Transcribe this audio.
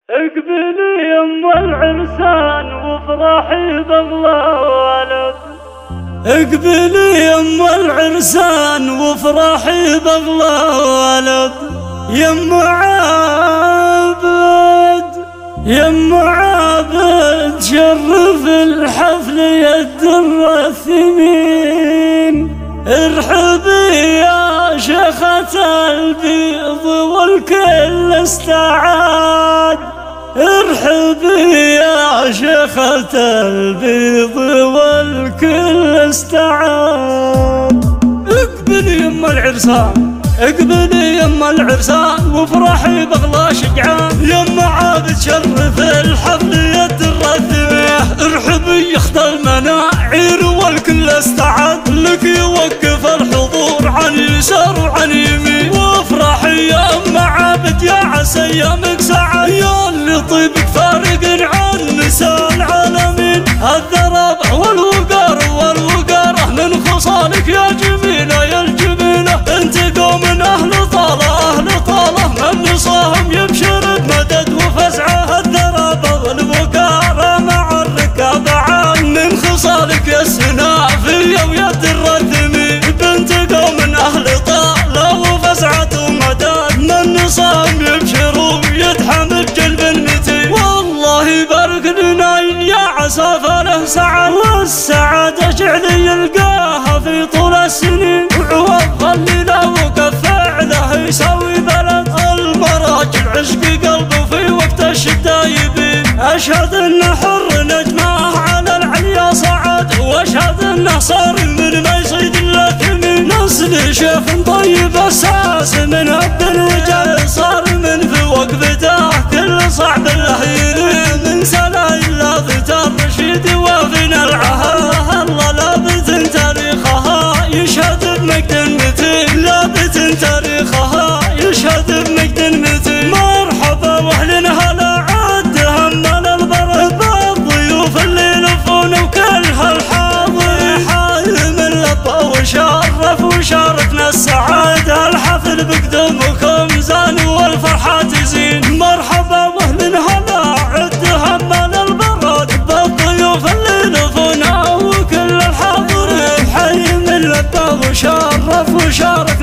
اقبلي يم العرسان وافرحي باغلى ولد. اقبلي يم العرسان وافرحي باغلى ولد. يم عابد يم عابد شرف الحفل يا الدر الثمين. ارحبي يا شيخة البيض والكل استعاد. ارحبي يا شيخة البيض والكل استعاد. اقبلي يم العرسان اقبلي يم العرسان وافرحي باغلى شجعان. يم عابد شرف الحفل يد الرثميه. ارحبي يخت المناعير والكل استعد. لك يوقف الحضور عن يسار وعن يمين. وافرحي يا ام عابد يا عسى ايامك سعد. يا اللي طيبك فارق عن نساء العالمين. الذرابع والوقاره من خصالك يا جميله يا الجميله. انت قوم من اهل طاله من نصاهم يبشر بمدد وفزعه. الذرابع والوقاره مع الركاب عام من خصالك يا السنافيه ويا الدر الثمين. بنت قوم من اهل طاله وفزعه ومدد من نصاهم يبشروا يدحم بجلب المتين. والله يبارك لنا يا عسى فله سعد. والسعاده جعلي يلقاها في طول السنين. وعوض خلي له وقف فعله يسوي بلد. المراجل عشق قلبه في وقت الشده يبين. اشهد انه حر نجمه على العليا صعد. واشهد انه صار من ما يصيد الا ثمين. نسل شيخ طيب اساس من عبد الوجل. صار من في وقفته كل صعب له يرين. من سلايل لافت الرشيد وفينا العهد. الله لابت تاريخها يشهد بمجد المتين. لابت تاريخها يشهد بمجد المتين. مرحبا واهل هلا عد همل البرد. بالضيوف اللي يلفون وكل هالحاضر. حالم اللبى وشرف وشاركنا السعادة. الحفل بقدومكم زان والفرحة تزين. مرحبا واهل هلا عد همل البرد. بالضيوف اللي يلفون وكل الحاضر. حالم اللبى وشرف وشاركنا